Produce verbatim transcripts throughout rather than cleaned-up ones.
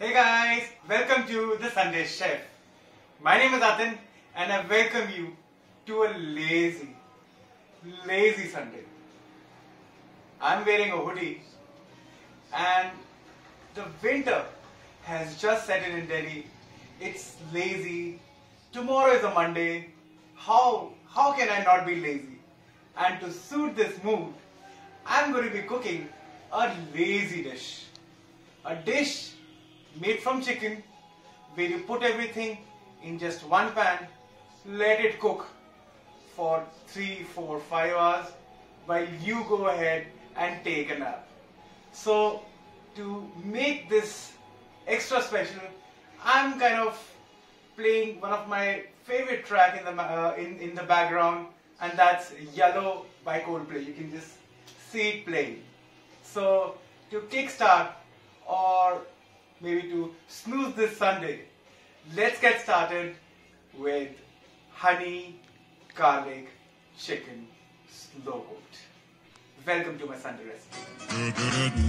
Hey guys, welcome to the Sunday Chef. My name is Atin and I welcome you to a lazy, lazy Sunday. I'm wearing a hoodie and the winter has just set in in Delhi. It's lazy. Tomorrow is a Monday. How, how can I not be lazy? And to suit this mood, I'm going to be cooking a lazy dish. A dish made from chicken where you put everything in just one pan, let it cook for three, four, five hours while you go ahead and take a nap. So to make this extra special, I'm kind of playing one of my favorite track in the uh, in, in the background, and that's Yellow by Coldplay. You can just see it playing. So to kickstart or maybe to snooze this Sunday, let's get started with honey garlic chicken slow cooked. Welcome to my Sunday recipe.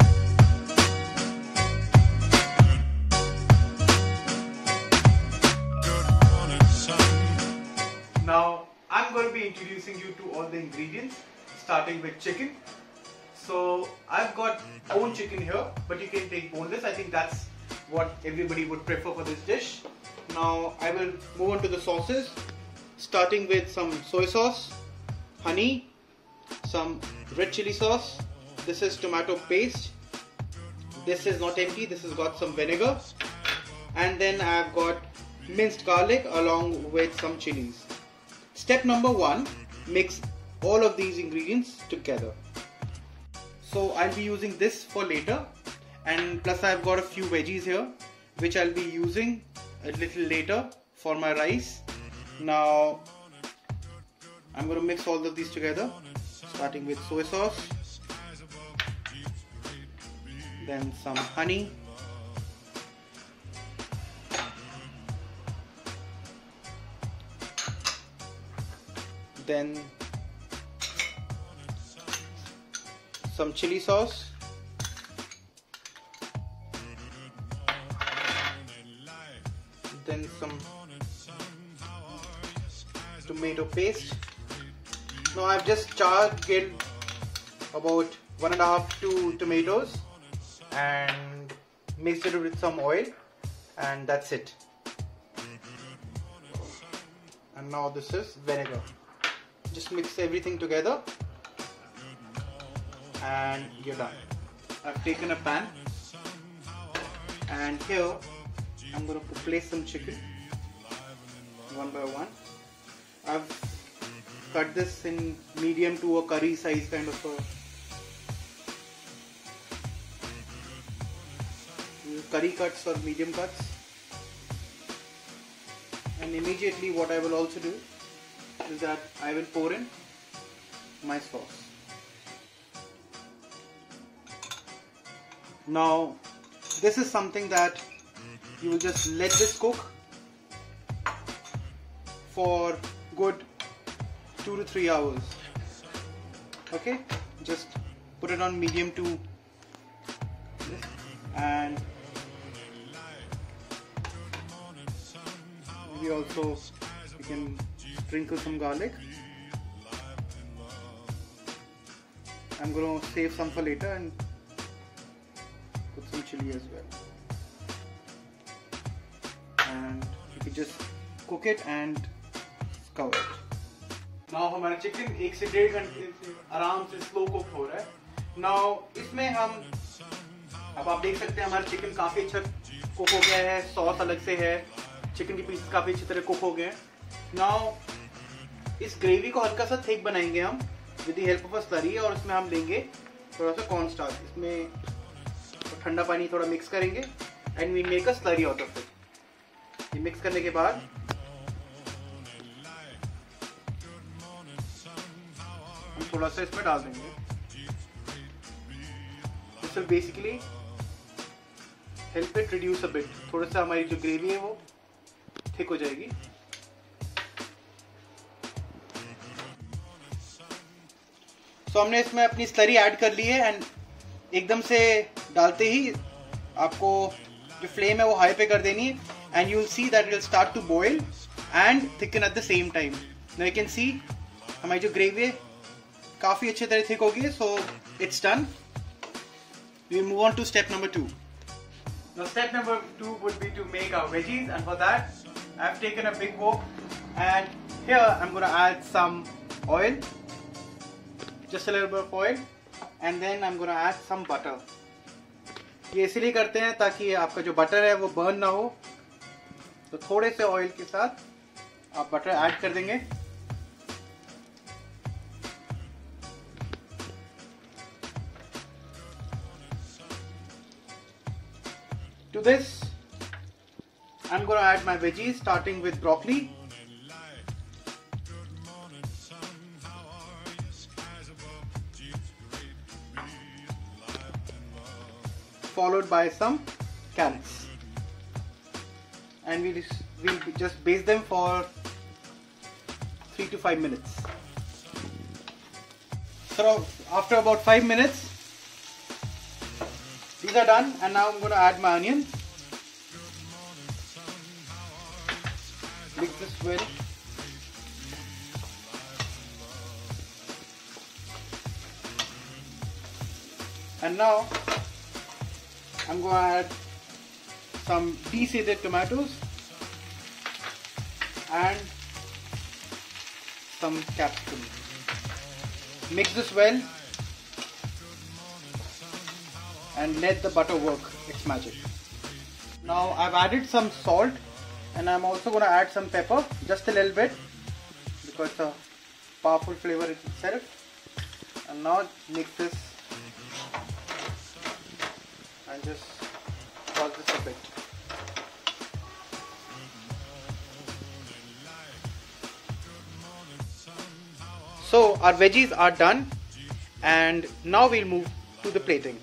Now I'm going to be introducing you to all the ingredients, starting with chicken. So I've got bone chicken here, but you can take boneless. I think that's what everybody would prefer for this dish. Now I will move on to the sauces, starting with some soy sauce, honey, some red chili sauce. This is tomato paste. This is not empty, this has got some vinegar. And then I've got minced garlic along with some chilies. Step number one, mix all of these ingredients together. So I'll be using this for later, and plus I've got a few veggies here which I'll be using a little later for my rice. Now I'm going to mix all of these together, starting with soy sauce, then some honey, then some chili sauce, then some tomato paste. Now I've just charred about one and a half two tomatoes and mixed it with some oil, and that's it. And now this is vinegar. Just mix everything together and you're done. I've taken a pan and here I'm going to place some chicken one by one. I've cut this in medium to a curry size kind of a curry cuts or medium cuts. And immediately what I will also do is that I will pour in my sauce. Now this is something that you will just let this cook for good two to three hours. Okay, just put it on medium to this, and maybe also you can sprinkle some garlic. I'm going to save some for later and put some chili as well. And you can just cook it and cover it. Now हमारा chicken एक से डेढ़ घंटे से आराम से slow cook हो रहा है. Now इसमें हम अब आप देख सकते हैं हमारा चिकन काफी अच्छा कुक हो गया है. सॉस अलग से है, चिकन के पीसेस काफी अच्छी तरह कुक हो गए हैं. Now इस ग्रेवी को हल्का सा थिक बनाएंगे हम with the help of a slurry, और उसमें हम लेंगे थोड़ा सा कॉर्न स्टार्च. इसमें ठंडा पानी थोड़ा मिक्स करेंगे and we make a slurry out of it. ये मिक्स करने के बाद हम थोड़ा सा इसमें डाल देंगे. This will basically help it reduce a bit. थोड़ा सा हमारी जो ग्रेवी है वो थिक हो जाएगी. तो हमने इसमें अपनी स्लरी ऐड कर ली है एंड एकदम से डालते ही आपको जो फ्लेम है वो हाई पे कर देनी है, and you will see that it will start to boil and thicken at the same time. Now you can see हमारी जो ग्रेवी है काफी अच्छी तरह थिक होगी. So it's done. We move on to step number two. Now step number two would be to make our veggies, and for that I've taken a big wok, and here I'm going to add some oil, just a little bit of oil, and then I'm going to add some butter. ये इसलिए करते हैं ताकि आपका जो butter है वो burn ना हो. तो थोड़े से ऑयल के साथ आप बटर ऐड कर देंगे. To this, I'm going to add my veggies, starting with broccoli, followed by some carrots, and we'll, we'll just baste them for three to five minutes. So after about five minutes, these are done, and now I'm going to add my onion. Mix this well. And now I'm going to add some de-seeded tomatoes and some capsicum. Mix this well and let the butter work its magic. Now I've added some salt, and I'm also going to add some pepper, just a little bit, because it's a powerful flavor itself. And now mix this and just toss this a bit. So our veggies are done, and now we'll move to the plating.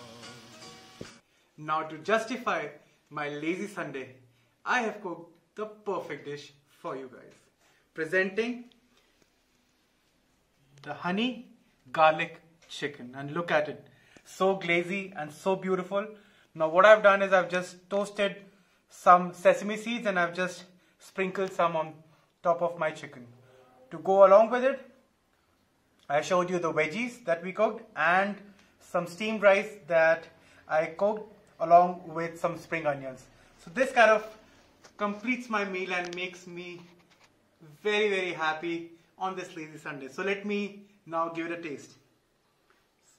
Now to justify my lazy Sunday, I have cooked the perfect dish for you guys. Presenting the honey garlic chicken, and look at it, so glazy and so beautiful. Now what I've done is I've just toasted some sesame seeds and I've just sprinkled some on top of my chicken. To go along with it, I showed you the veggies that we cooked and some steamed rice that I cooked along with some spring onions. So this kind of completes my meal and makes me very very happy on this lazy Sunday. So let me now give it a taste. So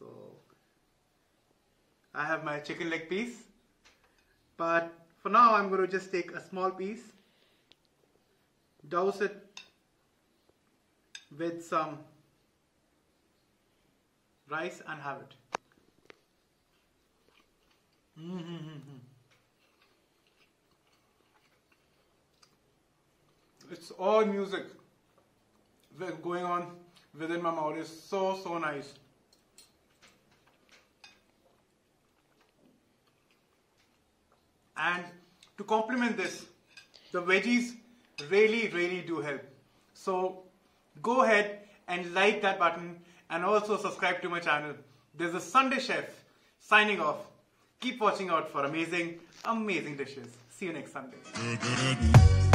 I have my chicken leg piece, but for now I'm going to just take a small piece, douse it with some rice and have it. Mm-hmm. It's all music going on within my mouth. It's so so nice. And to complement this, the veggies really really do help. So go ahead and like that button and also subscribe to my channel. There's a Sunday Chef signing off. Keep watching out for amazing, amazing dishes. See you next Sunday.